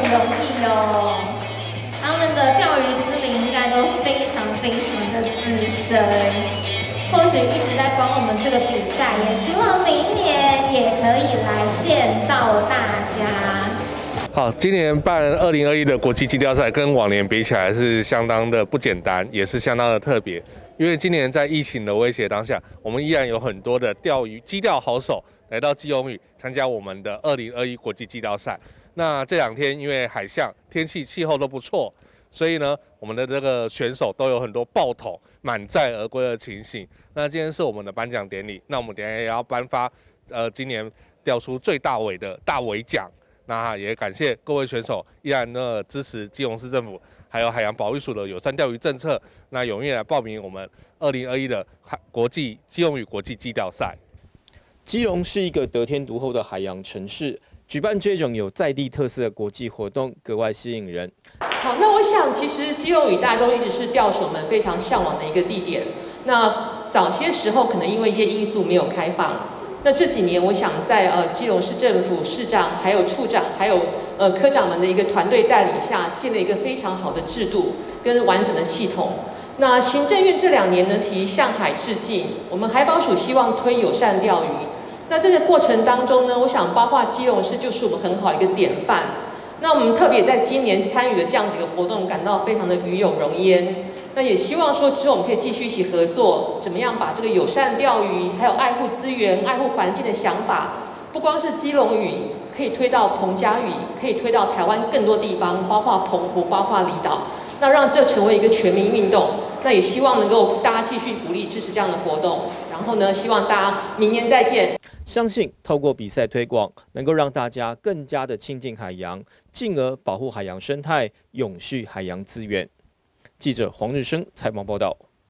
容易哦。他们的钓鱼资历应该都非常的资深，或许一直在观我们这个比赛，也希望明年也可以来见到大家。 好，今年办2021的国际矶钓赛，跟往年比起来是相当的不简单，也是相当的特别。因为今年在疫情的威胁当下，我们依然有很多的矶钓好手来到基隆屿参加我们的2021国际矶钓赛。那这2天因为海象、天气、气候都不错，所以呢，我们的这个选手都有很多爆桶满载而归的情形。那今天是我们的颁奖典礼，那我们等一下也要颁发今年钓出最大尾的大尾奖。那也感谢各位选手依然呢支持基隆市政府还有海洋保育署的友善钓鱼政策，那踊跃来报名我们2021的基隆屿国际矶钓赛。 基隆是一个得天独厚的海洋城市，举办这种有在地特色的国际活动格外吸引人。 好，那我想其实基隆屿大家都一直是钓手们非常向往的一个地点。那早些时候可能因为一些因素没有开放。那这几年，我想在基隆市政府市长、还有处长、还有科长们的一个团队带领下，建了一个非常好的制度跟完整的系统。那行政院这2年呢提向海致敬，我们海保署希望推友善钓鱼。那这个过程当中呢，我想包括基隆市就是我们很好一个典范。那我们特别在今年参与了这样子一个活动，感到非常的与有荣焉。那也希望说之后我们可以继续一起合作，怎么样把这个友善钓鱼，还有爱护资源、爱护环境的想法，不光是基隆屿，可以推到彭佳屿，可以推到台湾更多地方，包括澎湖，包括离岛，那让这成为一个全民运动。那也希望能够大家继续鼓励支持这样的活动，然后呢，希望大家明年再见。 相信透过比赛推广，能够让大家更加的亲近海洋，进而保护海洋生态，永续海洋资源。记者黄日升采访报道。